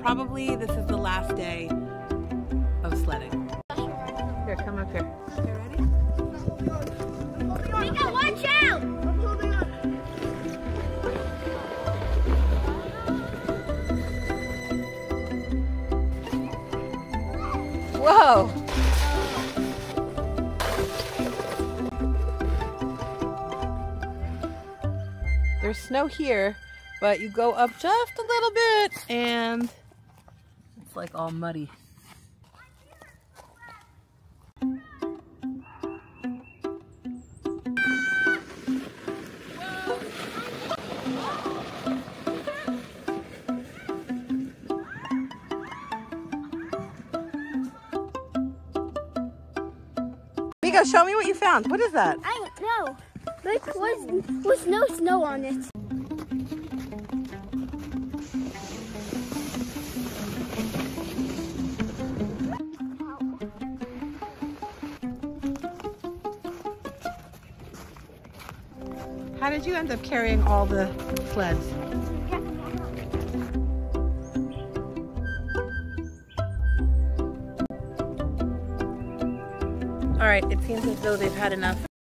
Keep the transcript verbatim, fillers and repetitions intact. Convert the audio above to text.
probably this is the last day of sledding. Here, come up here. You ready? Mika, watch out! I'm holding on. Whoa! There's snow here, but you go up just a little bit and it's like all muddy. Mika, show me what you found. What is that? I don't know. Like, was, was no snow on it. How did you end up carrying all the sleds? All right, it seems as though they've had enough.